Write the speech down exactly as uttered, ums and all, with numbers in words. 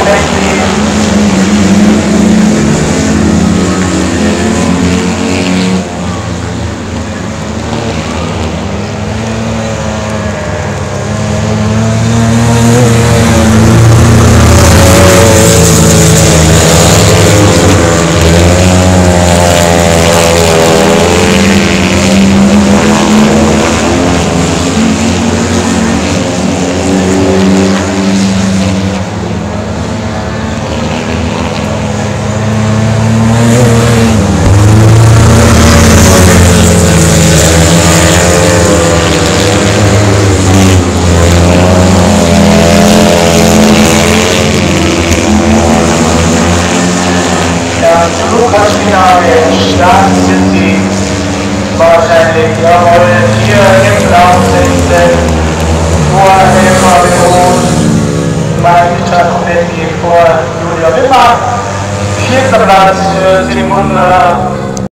Lukas-Finale, stark sind sie wahrscheinlich, jawohl, hier im Laufsechsten, vor Helma Rot, Meister Betty vor Julia Wimmer, vierter Platz für Simon